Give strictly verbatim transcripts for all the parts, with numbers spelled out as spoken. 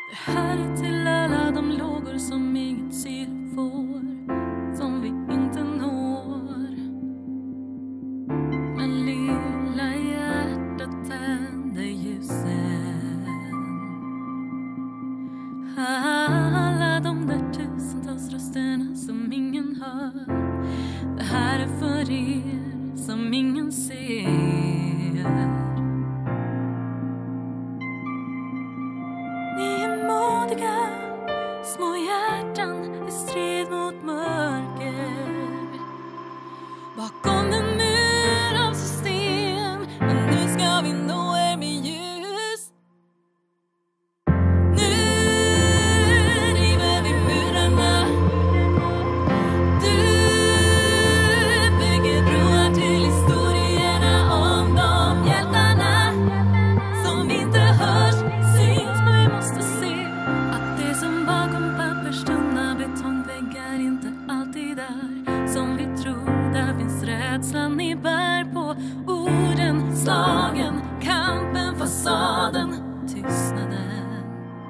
Det här är till alla de lågor som inget syre får, som vi inte når. Men lilla hjärtat tänder ljusen. Alla de där tusentals rösterna som ingen hör, det här är för er som ingen ser. Ni är modiga, små hjärtan i strid mot mörker. Bakom en mur av system, men nu ska vi nå er med ljus. Nu river vi murarna. Du bygger broar till historierna om de hjältarna som inte hörs, syns, men vi måste se att det som bakom papperstunna betongväggar inte alltid är som vi tror. Där finns rädslan ni bär på, orden, slagen, kampen, fasaden, tystnaden.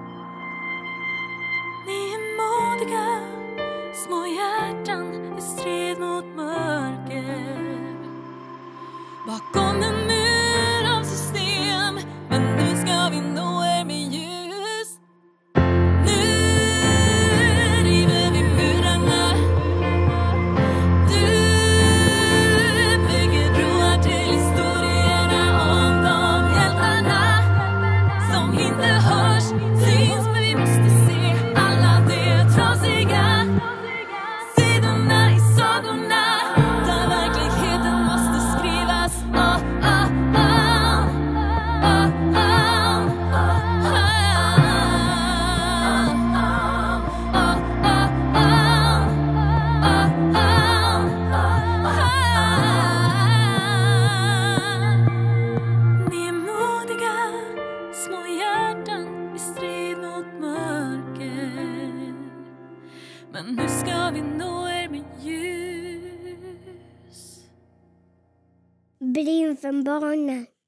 Ni är modiga, små hjärtan i strid mot mörker. Bakom en mur av system, men nu ska vi nå er med ljus. Nu river vi murarna. Du bygger broar till historierna om de hjältarna som inte hörs, syns, men vi måste se alla de trasiga sidorna i sagorna, där verkligheten måste skrivas. Oh, oh, oh. Oh, oh, oh. Oh, oh, oh. Ni är modiga, små hjärtan i strid mot mörker. Men nu ska vi nå er med ljus. Brinn för barnen.